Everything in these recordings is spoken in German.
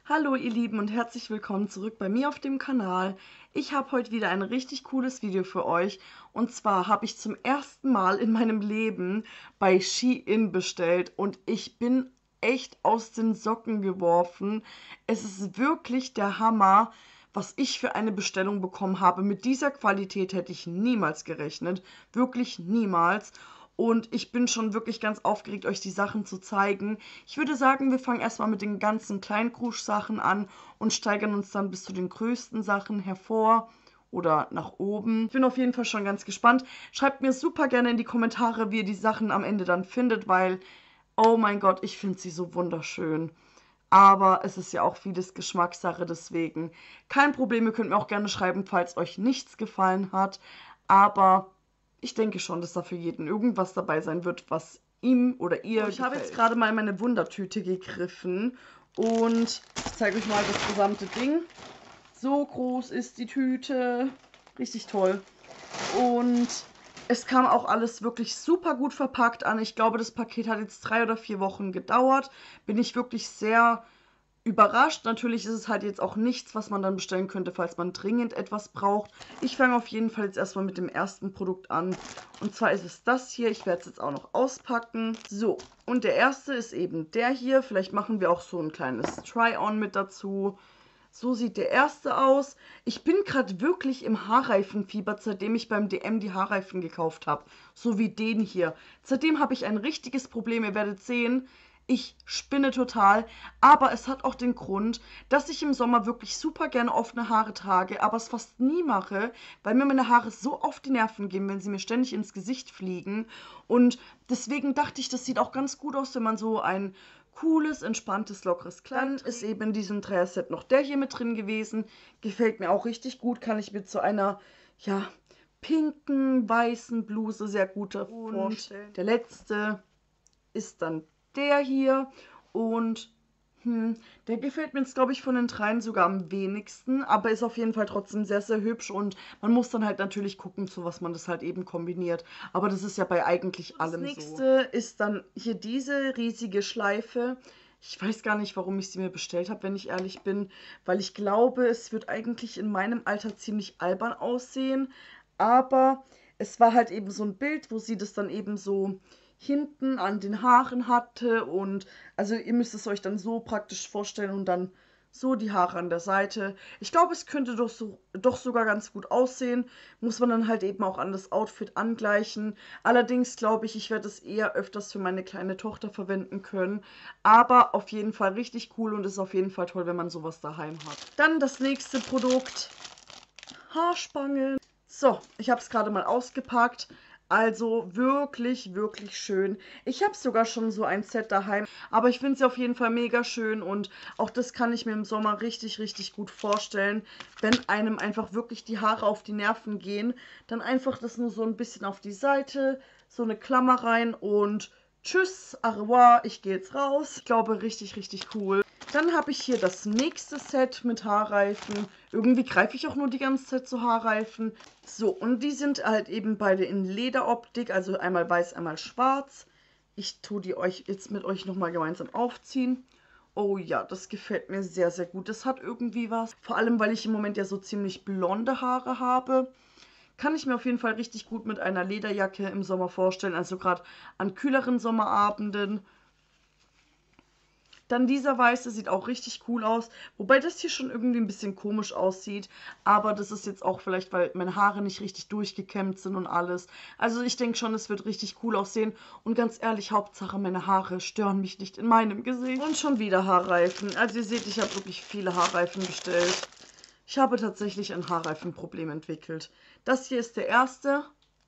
Hallo ihr Lieben und herzlich willkommen zurück bei mir auf dem Kanal. Ich habe heute wieder ein richtig cooles Video für euch und zwar habe ich zum ersten Mal in meinem Leben bei Shein bestellt und ich bin echt aus den Socken geworfen. Es ist wirklich der Hammer, was ich für eine Bestellung bekommen habe. Mit dieser Qualität hätte ich niemals gerechnet, wirklich niemals. Und ich bin schon wirklich ganz aufgeregt, euch die Sachen zu zeigen. Ich würde sagen, wir fangen erstmal mit den ganzen Kleinkrusch-Sachen an und steigern uns dann bis zu den größten Sachen hervor oder nach oben. Ich bin auf jeden Fall schon ganz gespannt. Schreibt mir super gerne in die Kommentare, wie ihr die Sachen am Ende dann findet, weil, oh mein Gott, ich finde sie so wunderschön. Aber es ist ja auch vieles Geschmackssache, deswegen kein Problem. Ihr könnt mir auch gerne schreiben, falls euch nichts gefallen hat. Aber ich denke schon, dass da für jeden irgendwas dabei sein wird, was ihm oder ihr gefällt. Ich habe jetzt gerade mal in meine Wundertüte gegriffen und ich zeige euch mal das gesamte Ding. So groß ist die Tüte. Richtig toll. Und es kam auch alles wirklich super gut verpackt an. Ich glaube, das Paket hat jetzt 3 oder 4 Wochen gedauert. Bin ich wirklich sehr überrascht. Natürlich ist es halt jetzt auch nichts, was man dann bestellen könnte, falls man dringend etwas braucht. Ich fange auf jeden Fall jetzt erstmal mit dem ersten Produkt an. Und zwar ist es das hier. Ich werde es jetzt auch noch auspacken. So, und der erste ist eben der hier. Vielleicht machen wir auch so ein kleines Try-on mit dazu. So sieht der erste aus. Ich bin gerade wirklich im Haarreifenfieber, seitdem ich beim DM die Haarreifen gekauft habe. So wie den hier. Seitdem habe ich ein richtiges Problem. Ihr werdet sehen, ich spinne total. Aber es hat auch den Grund, dass ich im Sommer wirklich super gerne offene Haare trage, aber es fast nie mache, weil mir meine Haare so auf die Nerven gehen, wenn sie mir ständig ins Gesicht fliegen. Und deswegen dachte ich, das sieht auch ganz gut aus, wenn man so ein cooles, entspanntes, lockeres Kleid. Dann ist eben in diesem Dreierset noch der hier mit drin gewesen. Gefällt mir auch richtig gut. Kann ich mir zu einer, ja, pinken, weißen Bluse sehr gut vorstellen. Der letzte ist dann der hier. Und der gefällt mir jetzt, glaube ich, von den dreien sogar am wenigsten, aber ist auf jeden Fall trotzdem sehr, sehr hübsch und man muss dann halt natürlich gucken, zu was man das halt eben kombiniert. Aber das ist ja bei eigentlich allem so. Das nächste ist dann hier diese riesige Schleife. Ich weiß gar nicht, warum ich sie mir bestellt habe, wenn ich ehrlich bin, weil ich glaube, es wird eigentlich in meinem Alter ziemlich albern aussehen, aber es war halt eben so ein Bild, wo sie das dann eben so hinten an den Haaren hatte und also ihr müsst es euch dann so praktisch vorstellen und dann so die Haare an der Seite. Ich glaube, es könnte doch sogar ganz gut aussehen. Muss man dann halt eben auch an das Outfit angleichen. Allerdings glaube ich, ich werde es eher öfters für meine kleine Tochter verwenden können. Aber auf jeden Fall richtig cool und ist auf jeden Fall toll, wenn man sowas daheim hat. Dann das nächste Produkt. Haarspangen. So, ich habe es gerade mal ausgepackt. Also wirklich, wirklich schön. Ich habe sogar schon so ein Set daheim, aber ich finde sie auf jeden Fall mega schön und auch das kann ich mir im Sommer richtig, richtig gut vorstellen. Wenn einem einfach wirklich die Haare auf die Nerven gehen, dann einfach das nur so ein bisschen auf die Seite, so eine Klammer rein und tschüss, au revoir, ich gehe jetzt raus. Ich glaube, richtig, richtig cool. Dann habe ich hier das nächste Set mit Haarreifen. Irgendwie greife ich auch nur die ganze Zeit zu Haarreifen. So, und die sind halt eben beide in Lederoptik, also einmal weiß, einmal schwarz. Ich tue die euch jetzt mit euch nochmal gemeinsam aufziehen. Oh ja, das gefällt mir sehr, sehr gut. Das hat irgendwie was. Vor allem, weil ich im Moment ja so ziemlich blonde Haare habe. Kann ich mir auf jeden Fall richtig gut mit einer Lederjacke im Sommer vorstellen. Also gerade an kühleren Sommerabenden. Dann dieser weiße sieht auch richtig cool aus, wobei das hier schon irgendwie ein bisschen komisch aussieht, aber das ist jetzt auch vielleicht, weil meine Haare nicht richtig durchgekämmt sind und alles. Also ich denke schon, es wird richtig cool aussehen und ganz ehrlich, Hauptsache meine Haare stören mich nicht in meinem Gesicht. Und schon wieder Haarreifen. Also ihr seht, ich habe wirklich viele Haarreifen bestellt. Ich habe tatsächlich ein Haarreifenproblem entwickelt. Das hier ist der erste.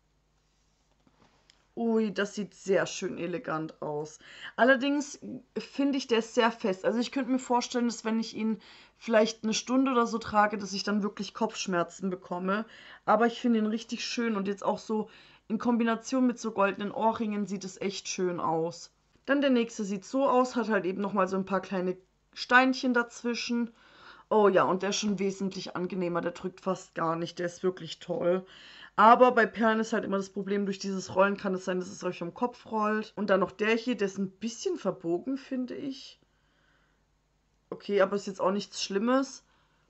Ui, das sieht sehr schön elegant aus. Allerdings finde ich, der ist sehr fest. Also ich könnte mir vorstellen, dass wenn ich ihn vielleicht eine Stunde oder so trage, dass ich dann wirklich Kopfschmerzen bekomme. Aber ich finde ihn richtig schön und jetzt auch so in Kombination mit so goldenen Ohrringen sieht es echt schön aus. Dann der nächste sieht so aus, hat halt eben nochmal so ein paar kleine Steinchen dazwischen. Oh ja, und der ist schon wesentlich angenehmer, der drückt fast gar nicht, der ist wirklich toll. Aber bei Perlen ist halt immer das Problem, durch dieses Rollen kann es sein, dass es euch um den Kopf rollt. Und dann noch der hier, der ist ein bisschen verbogen, finde ich. Okay, aber ist jetzt auch nichts Schlimmes.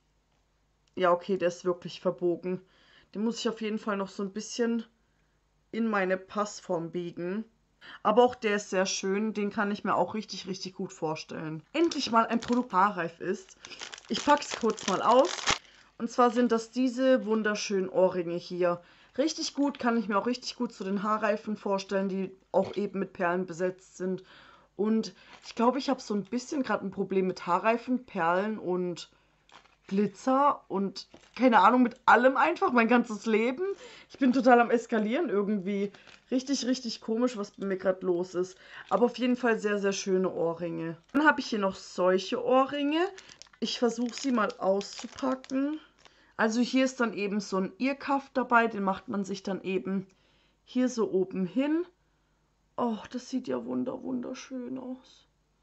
Ja, okay, der ist wirklich verbogen. Den muss ich auf jeden Fall noch so ein bisschen in meine Passform biegen. Aber auch der ist sehr schön. Den kann ich mir auch richtig, richtig gut vorstellen. Endlich mal ein Produkt haarreif ist. Ich packe es kurz mal aus. Und zwar sind das diese wunderschönen Ohrringe hier. Richtig gut, kann ich mir auch richtig gut zu den Haarreifen vorstellen, die auch eben mit Perlen besetzt sind. Und ich glaube, ich habe so ein bisschen gerade ein Problem mit Haarreifen, Perlen und Glitzer und keine Ahnung, mit allem einfach, mein ganzes Leben. Ich bin total am Eskalieren irgendwie. Richtig, richtig komisch, was bei mir gerade los ist. Aber auf jeden Fall sehr, sehr schöne Ohrringe. Dann habe ich hier noch solche Ohrringe. Ich versuche sie mal auszupacken. Also hier ist dann eben so ein Earcuff dabei, den macht man sich dann eben hier so oben hin. Oh, das sieht ja wunderschön aus.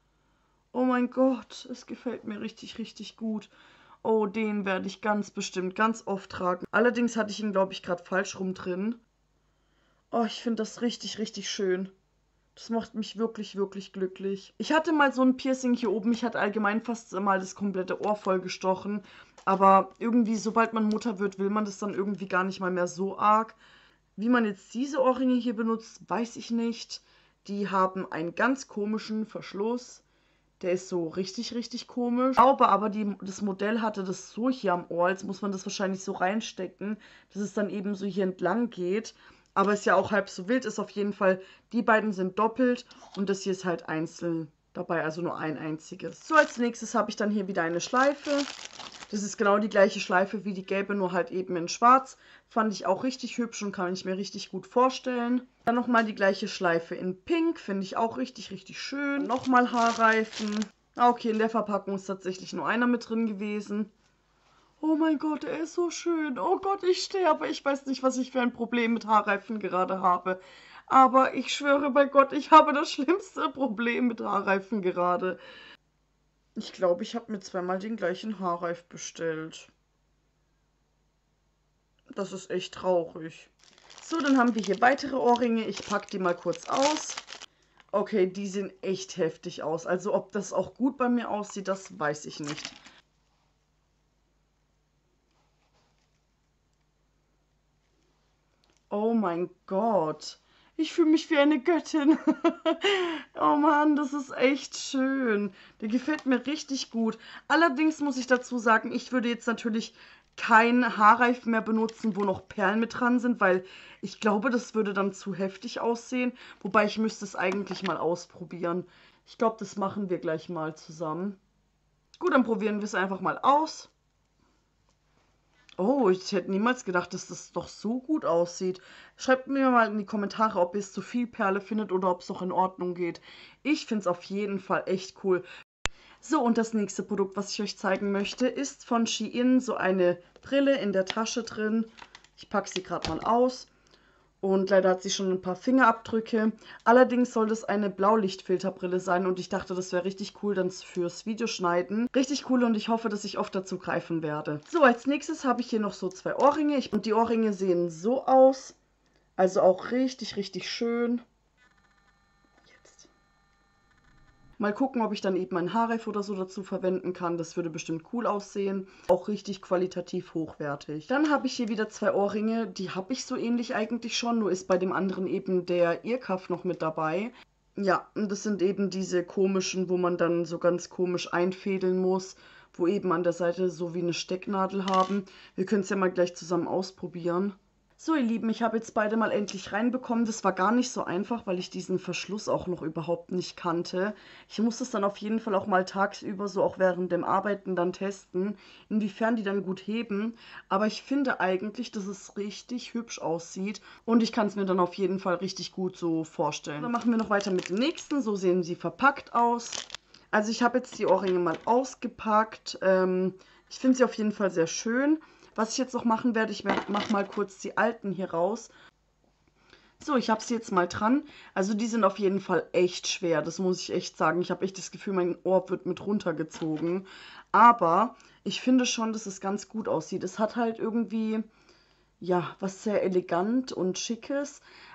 Oh mein Gott, es gefällt mir richtig, richtig gut. Oh, den werde ich ganz bestimmt ganz oft tragen. Allerdings hatte ich ihn, glaube ich, gerade falsch rum drin. Oh, ich finde das richtig, richtig schön. Das macht mich wirklich, wirklich glücklich. Ich hatte mal so ein Piercing hier oben. Ich hatte allgemein fast mal das komplette Ohr voll gestochen. Aber irgendwie, sobald man Mutter wird, will man das dann irgendwie gar nicht mal mehr so arg. Wie man jetzt diese Ohrringe hier benutzt, weiß ich nicht. Die haben einen ganz komischen Verschluss. Der ist so richtig, richtig komisch. Ich glaube aber, das Modell hatte das so hier am Ohr. Jetzt muss man das wahrscheinlich so reinstecken, dass es dann eben so hier entlang geht. Aber ist ja auch halb so wild. Ist auf jeden Fall, die beiden sind doppelt und das hier ist halt einzeln dabei, also nur ein einziges. So, als nächstes habe ich dann hier wieder eine Schleife. Das ist genau die gleiche Schleife wie die gelbe, nur halt eben in schwarz. Fand ich auch richtig hübsch und kann ich mir richtig gut vorstellen. Dann nochmal die gleiche Schleife in pink, finde ich auch richtig, richtig schön. Nochmal Haarreifen. Ah, okay, in der Verpackung ist tatsächlich nur einer mit drin gewesen. Oh mein Gott, er ist so schön. Oh Gott, ich sterbe. Ich weiß nicht, was ich für ein Problem mit Haarreifen gerade habe. Aber ich schwöre bei Gott, ich habe das schlimmste Problem mit Haarreifen gerade. Ich glaube, ich habe mir zweimal den gleichen Haarreif bestellt. Das ist echt traurig. So, dann haben wir hier weitere Ohrringe. Ich packe die mal kurz aus. Okay, die sehen echt heftig aus. Also ob das auch gut bei mir aussieht, das weiß ich nicht. Oh mein Gott. Ich fühle mich wie eine Göttin. Oh Mann, das ist echt schön. Der gefällt mir richtig gut. Allerdings muss ich dazu sagen, ich würde jetzt natürlich kein Haarreif mehr benutzen, wo noch Perlen mit dran sind, weil ich glaube, das würde dann zu heftig aussehen. Wobei ich müsste es eigentlich mal ausprobieren. Ich glaube, das machen wir gleich mal zusammen. Gut, dann probieren wir es einfach mal aus. Oh, ich hätte niemals gedacht, dass das doch so gut aussieht. Schreibt mir mal in die Kommentare, ob ihr es zu viel Perle findet oder ob es noch in Ordnung geht. Ich finde es auf jeden Fall echt cool. So, und das nächste Produkt, was ich euch zeigen möchte, ist von Shein so eine Brille in der Tasche drin. Ich packe sie gerade mal aus. Und leider hat sie schon ein paar Fingerabdrücke. Allerdings soll das eine Blaulichtfilterbrille sein und ich dachte, das wäre richtig cool dann fürs Videoschneiden. Richtig cool und ich hoffe, dass ich oft dazu greifen werde. So, als nächstes habe ich hier noch so zwei Ohrringe. Und die Ohrringe sehen so aus. Also auch richtig, richtig schön. Jetzt. Mal gucken, ob ich dann eben ein Haarreif oder so dazu verwenden kann. Das würde bestimmt cool aussehen. Auch richtig qualitativ hochwertig. Dann habe ich hier wieder zwei Ohrringe. Die habe ich so ähnlich eigentlich schon. Nur ist bei dem anderen eben der Earcuff noch mit dabei. Ja, und das sind eben diese komischen, wo man dann so ganz komisch einfädeln muss. Wo eben an der Seite so wie eine Stecknadel haben. Wir können es ja mal gleich zusammen ausprobieren. So, ihr Lieben, ich habe jetzt beide mal endlich reinbekommen. Das war gar nicht so einfach, weil ich diesen Verschluss auch noch überhaupt nicht kannte. Ich muss das dann auf jeden Fall auch mal tagsüber, so auch während dem Arbeiten dann testen, inwiefern die dann gut heben. Aber ich finde eigentlich, dass es richtig hübsch aussieht und ich kann es mir dann auf jeden Fall richtig gut so vorstellen. Dann machen wir noch weiter mit dem nächsten. So sehen sie verpackt aus. Also ich habe jetzt die Ohrringe mal ausgepackt. Ich finde sie auf jeden Fall sehr schön. Was ich jetzt noch machen werde, ich mache mal kurz die alten hier raus. So, ich habe sie jetzt mal dran. Also die sind auf jeden Fall echt schwer, das muss ich echt sagen. Ich habe echt das Gefühl, mein Ohr wird mit runtergezogen. Aber ich finde schon, dass es ganz gut aussieht. Es hat halt irgendwie, ja, was sehr elegant und schickes.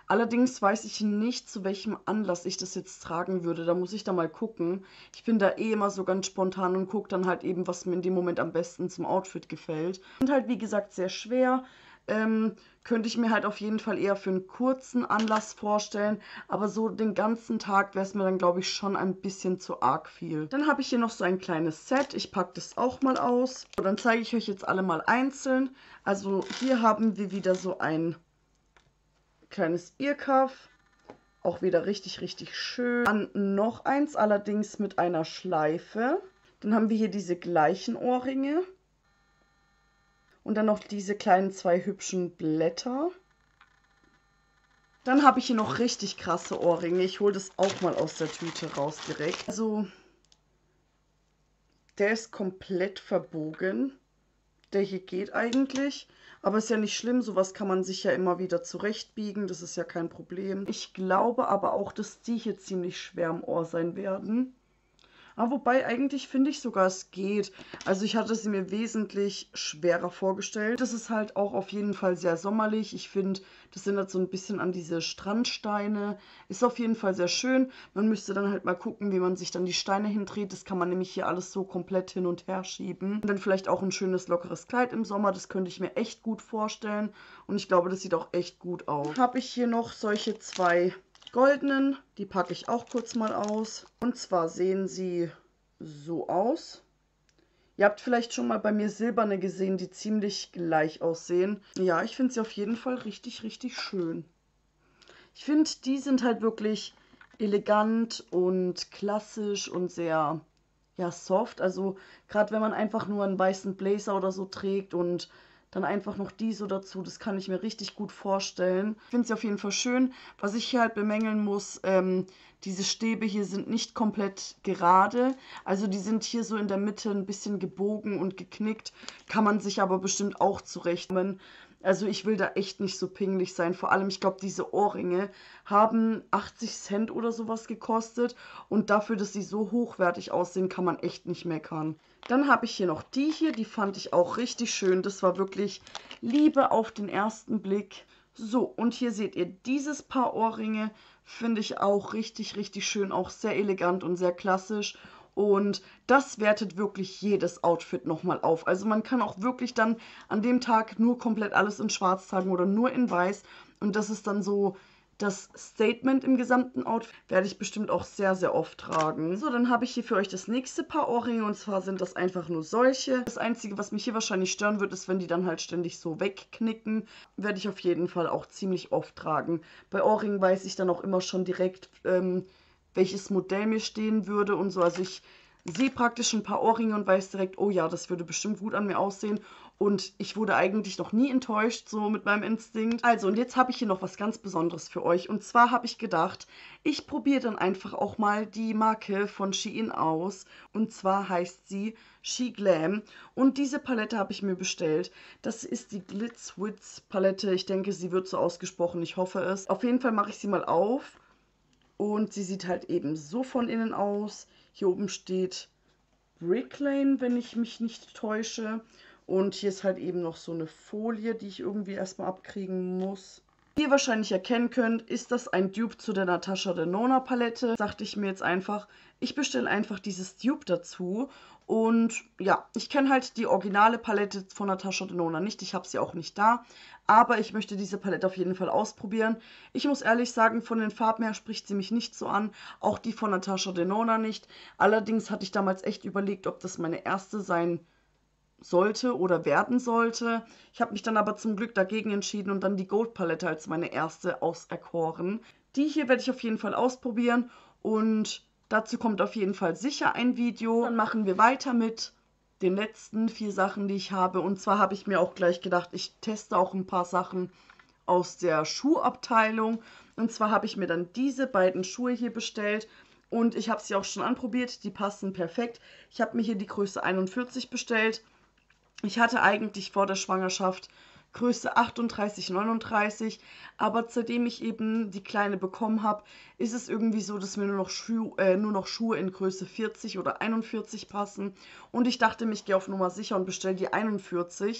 Allerdings weiß ich nicht, zu welchem Anlass ich das jetzt tragen würde. Da muss ich da mal gucken. Ich bin da eh immer so ganz spontan und gucke dann halt eben, was mir in dem Moment am besten zum Outfit gefällt. Und halt, wie gesagt, sehr schwer. Könnte ich mir halt auf jeden Fall eher für einen kurzen Anlass vorstellen. Aber so den ganzen Tag wäre es mir dann, glaube ich, schon ein bisschen zu arg viel. Dann habe ich hier noch so ein kleines Set. Ich packe das auch mal aus. So, dann zeige ich euch jetzt alle mal einzeln. Also hier haben wir wieder so ein kleines Earcuff. Auch wieder richtig, richtig schön. Dann noch eins, allerdings mit einer Schleife. Dann haben wir hier diese gleichen Ohrringe. Und dann noch diese kleinen zwei hübschen Blätter. Dann habe ich hier noch richtig krasse Ohrringe. Ich hole das auch mal aus der Tüte raus direkt. Also, der ist komplett verbogen. Der hier geht eigentlich. Aber ist ja nicht schlimm, sowas kann man sich ja immer wieder zurechtbiegen. Das ist ja kein Problem. Ich glaube aber auch, dass die hier ziemlich schwer im Ohr sein werden. Aber wobei, eigentlich finde ich sogar, es geht. Also ich hatte sie mir wesentlich schwerer vorgestellt. Das ist halt auch auf jeden Fall sehr sommerlich. Ich finde, das erinnert so ein bisschen an diese Strandsteine. Ist auf jeden Fall sehr schön. Man müsste dann halt mal gucken, wie man sich dann die Steine hindreht. Das kann man nämlich hier alles so komplett hin und her schieben. Und dann vielleicht auch ein schönes, lockeres Kleid im Sommer. Das könnte ich mir echt gut vorstellen. Und ich glaube, das sieht auch echt gut aus. Habe ich hier noch solche zwei goldenen, die packe ich auch kurz mal aus. Und zwar sehen sie so aus. Ihr habt vielleicht schon mal bei mir silberne gesehen, die ziemlich gleich aussehen. Ja, ich finde sie auf jeden Fall richtig, richtig schön. Ich finde, die sind halt wirklich elegant und klassisch und sehr, ja, soft. Also gerade wenn man einfach nur einen weißen Blazer oder so trägt und dann einfach noch die so dazu, das kann ich mir richtig gut vorstellen. Ich finde sie auf jeden Fall schön. Was ich hier halt bemängeln muss, diese Stäbe hier sind nicht komplett gerade. Also die sind hier so in der Mitte ein bisschen gebogen und geknickt. Kann man sich aber bestimmt auch zurechtmachen. Also ich will da echt nicht so pingelig sein. Vor allem, ich glaube, diese Ohrringe haben 80 Cent oder sowas gekostet. Und dafür, dass sie so hochwertig aussehen, kann man echt nicht meckern. Dann habe ich hier noch die hier. Die fand ich auch richtig schön. Das war wirklich Liebe auf den ersten Blick. So, und hier seht ihr dieses Paar Ohrringe. Finde ich auch richtig, richtig schön. Auch sehr elegant und sehr klassisch. Und das wertet wirklich jedes Outfit nochmal auf. Also man kann auch wirklich dann an dem Tag nur komplett alles in Schwarz tragen oder nur in Weiß. Und das ist dann so das Statement im gesamten Outfit. Werde ich bestimmt auch sehr, sehr oft tragen. So, dann habe ich hier für euch das nächste Paar Ohrringe. Und zwar sind das einfach nur solche. Das Einzige, was mich hier wahrscheinlich stören wird, ist, wenn die dann halt ständig so wegknicken. Werde ich auf jeden Fall auch ziemlich oft tragen. Bei Ohrringen weiß ich dann auch immer schon direkt, welches Modell mir stehen würde und so. Also ich sehe praktisch ein paar Ohrringe und weiß direkt, oh ja, das würde bestimmt gut an mir aussehen. Und ich wurde eigentlich noch nie enttäuscht, so mit meinem Instinkt. Also, und jetzt habe ich hier noch was ganz Besonderes für euch. Und zwar habe ich gedacht, ich probiere dann einfach auch mal die Marke von Shein aus. Und zwar heißt sie She Glam. Und diese Palette habe ich mir bestellt. Das ist die Glitzwitz Palette. Ich denke, sie wird so ausgesprochen. Ich hoffe es. Auf jeden Fall mache ich sie mal auf. Und sie sieht halt eben so von innen aus. Hier oben steht Brick Lane, wenn ich mich nicht täusche. Und hier ist halt eben noch so eine Folie, die ich irgendwie erstmal abkriegen muss. Wie ihr wahrscheinlich erkennen könnt, ist das ein Dupe zu der Natasha Denona Palette. Dachte ich mir jetzt einfach, ich bestelle einfach dieses Dupe dazu. Und ja, ich kenne halt die originale Palette von Natasha Denona nicht. Ich habe sie auch nicht da. Aber ich möchte diese Palette auf jeden Fall ausprobieren. Ich muss ehrlich sagen, von den Farben her spricht sie mich nicht so an. Auch die von Natasha Denona nicht. Allerdings hatte ich damals echt überlegt, ob das meine erste sein sollte oder werden sollte. Ich habe mich dann aber zum Glück dagegen entschieden und dann die Gold Palette als meine erste auserkoren. Die hier werde ich auf jeden Fall ausprobieren und dazu kommt auf jeden Fall sicher ein Video. Dann machen wir weiter mit den letzten 4 Sachen, die ich habe. Und zwar habe ich mir auch gleich gedacht, ich teste auch ein paar Sachen aus der Schuhabteilung. Und zwar habe ich mir dann diese beiden Schuhe hier bestellt. Und ich habe sie auch schon anprobiert, die passen perfekt. Ich habe mir hier die Größe 41 bestellt. Ich hatte eigentlich vor der Schwangerschaft Größe 38, 39, aber seitdem ich eben die Kleine bekommen habe, ist es irgendwie so, dass mir nur noch Schuhe in Größe 40 oder 41 passen. Und ich dachte mir, ich gehe auf Nummer sicher und bestelle die 41.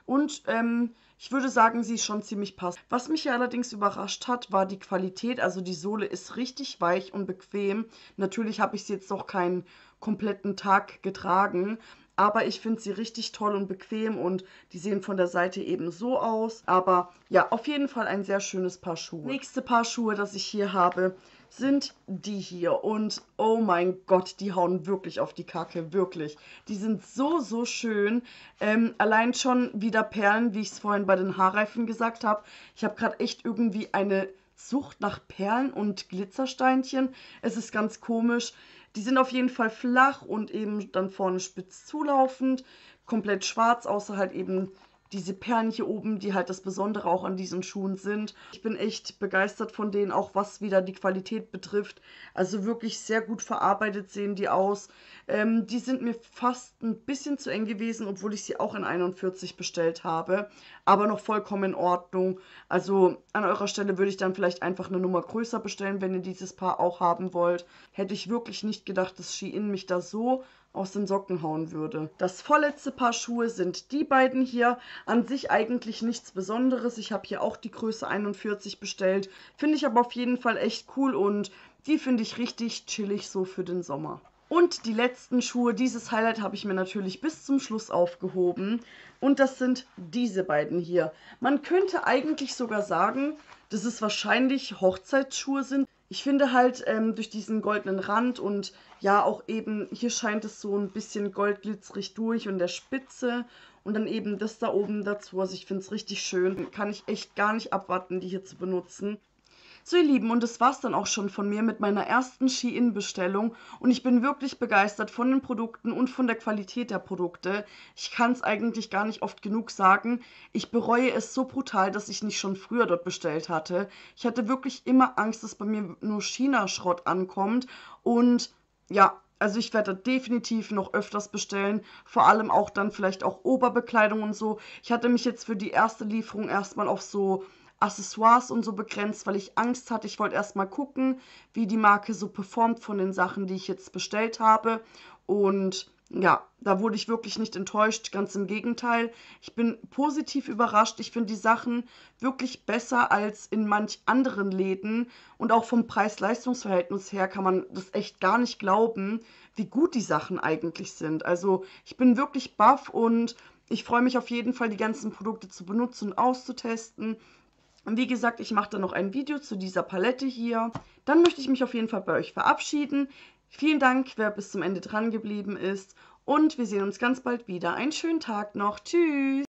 und ich würde sagen, sie ist schon ziemlich passend. Was mich hier allerdings überrascht hat, war die Qualität. Also die Sohle ist richtig weich und bequem. Natürlich habe ich sie jetzt noch keinen kompletten Tag getragen, aber ich finde sie richtig toll und bequem und die sehen von der Seite eben so aus. Aber ja, auf jeden Fall ein sehr schönes Paar Schuhe. Nächste Paar Schuhe, das ich hier habe, sind die hier. Und oh mein Gott, die hauen wirklich auf die Kacke, wirklich. Die sind so, so schön. Allein schon wieder Perlen, wie ich es vorhin bei den Haarreifen gesagt habe. Ich habe gerade echt irgendwie eine Sucht nach Perlen und Glitzersteinchen. Es ist ganz komisch. Die sind auf jeden Fall flach und eben dann vorne spitz zulaufend, komplett schwarz, außer halt eben diese Perlen hier oben, die halt das Besondere auch an diesen Schuhen sind. Ich bin echt begeistert von denen, auch was wieder die Qualität betrifft. Also wirklich sehr gut verarbeitet sehen die aus. Die sind mir fast ein bisschen zu eng gewesen, obwohl ich sie auch in 41 bestellt habe. Aber noch vollkommen in Ordnung. Also an eurer Stelle würde ich dann vielleicht einfach eine Nummer größer bestellen, wenn ihr dieses Paar auch haben wollt. Hätte ich wirklich nicht gedacht, dass Shein mich da so aus den Socken hauen würde. Das vorletzte Paar Schuhe sind die beiden hier. An sich eigentlich nichts Besonderes. Ich habe hier auch die Größe 41 bestellt. Finde ich aber auf jeden Fall echt cool und die finde ich richtig chillig so für den Sommer. Und die letzten Schuhe, dieses Highlight habe ich mir natürlich bis zum Schluss aufgehoben. Und das sind diese beiden hier. Man könnte eigentlich sogar sagen, dass es wahrscheinlich Hochzeitsschuhe sind. Ich finde halt durch diesen goldenen Rand und ja auch eben, hier scheint es so ein bisschen goldglitzerig durch und der Spitze und dann eben das da oben dazu. Also ich finde es richtig schön. Kann ich echt gar nicht abwarten, die hier zu benutzen. So ihr Lieben, und das war's dann auch schon von mir mit meiner ersten Shein-Bestellung und ich bin wirklich begeistert von den Produkten und von der Qualität der Produkte. Ich kann es eigentlich gar nicht oft genug sagen. Ich bereue es so brutal, dass ich nicht schon früher dort bestellt hatte. Ich hatte wirklich immer Angst, dass bei mir nur China-Schrott ankommt und ja, also ich werde definitiv noch öfters bestellen, vor allem auch dann vielleicht auch Oberbekleidung und so. Ich hatte mich jetzt für die erste Lieferung erstmal auf so Accessoires und so begrenzt, weil ich Angst hatte. Ich wollte erstmal gucken, wie die Marke so performt von den Sachen, die ich jetzt bestellt habe. Und ja, da wurde ich wirklich nicht enttäuscht, ganz im Gegenteil. Ich bin positiv überrascht. Ich finde die Sachen wirklich besser als in manch anderen Läden. Und auch vom Preis-Leistungs-Verhältnis her kann man das echt gar nicht glauben, wie gut die Sachen eigentlich sind. Also ich bin wirklich baff und ich freue mich auf jeden Fall, die ganzen Produkte zu benutzen und auszutesten. Und wie gesagt, ich mache dann noch ein Video zu dieser Palette hier. Dann möchte ich mich auf jeden Fall bei euch verabschieden. Vielen Dank, wer bis zum Ende dran geblieben ist. Und wir sehen uns ganz bald wieder. Einen schönen Tag noch. Tschüss.